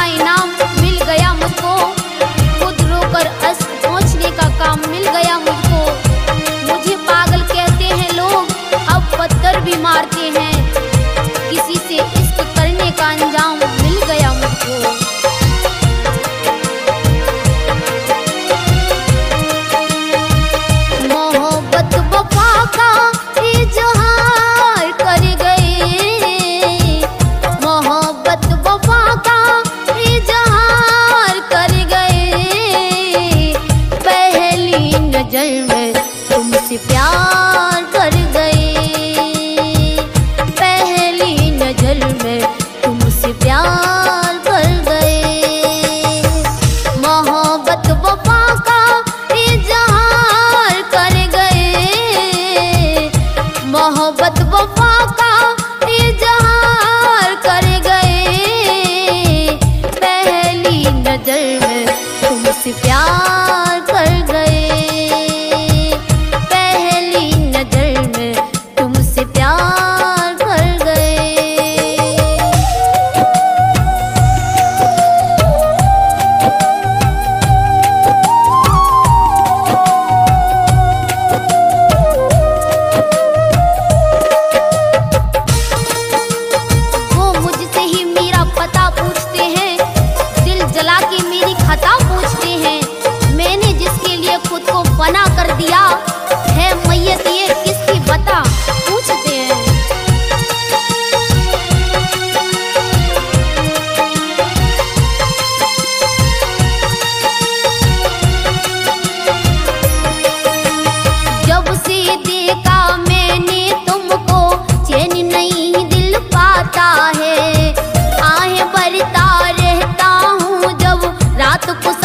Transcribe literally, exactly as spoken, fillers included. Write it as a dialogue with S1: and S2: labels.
S1: इनाम मिल गया मुझको, खुद रोकर अश्क पहुँचने का काम मिल गया मुझको। मुझे पागल कहते हैं लोग, अब पत्थर भी मारते हैं, किसी से इश्क करने का अंजाम मिल गया मुझको। मोहब्बत वफा का इजहार कर गए, मोहब्बत वफा का इजहार कर गए, पहली नजर में तुमसे प्यार कर गए, पहली नजर में तुमसे प्यार कर गए। मोहब्बत वफा का इजहार कर गए, मोहब्बत वफा का इजहार कर गए, पहली नजर में तुमसे प्यार कर गए, पहली नजर में तुमसे प्यार कर गए। वो मुझसे ही मेरा पता पूछते हैं, दिल जला के मेरी खता पूछते हैं, मैंने जिसके लिए खुद को फना कर दिया है मैयत ये किसकी बता पूछते हैं। जब से देखा मैंने तुमको चैन नहीं दिल पाता है, आहें भरता रहता हूँ जब रात को